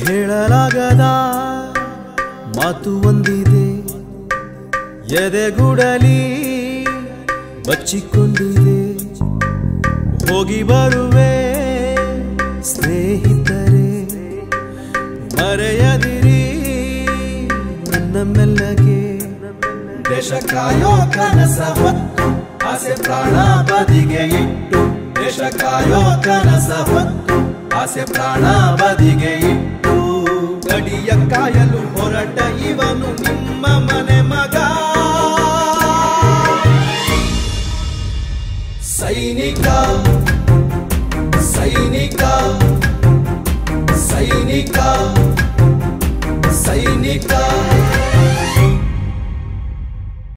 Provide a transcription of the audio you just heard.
ಹೇಳಲಾಗದ ಮಾತು ಒಂದಿದೆ ಎದೆಗೂಡಲಿ ಬಚ್ಚಿಕೊಂಡಿದೆ ಹೋಗಿ ಬರುವೆ ಸ್ನೇಹಿತರೆ ಮರೆಯದಿರಿ ನನ್ನ ಮೆಲ್ಲಗೆ ದೇಶ ಕಾಯೋ ಕನಸ ಹೊತ್ತು ಆಸೆ ಪ್ರಾಣ ಬದಿಗೆ ಇಟ್ಟು ದೇಶ ಕಾಯೋ ಕನಸ ಹೊತ್ತು ಆಸೆ ಪ್ರಾಣ ಬದಿಗೆ ಇಟ್ಟು ಗಡಿಯ ಕಾಯಲು ಹೊರಟ ಇವನು ನಿಮ್ಮ ಮನೆ ಮಗ ಸೈನಿಕ ಸೈನಿಕ ಸೈನಿಕ ಸೈನಿಕ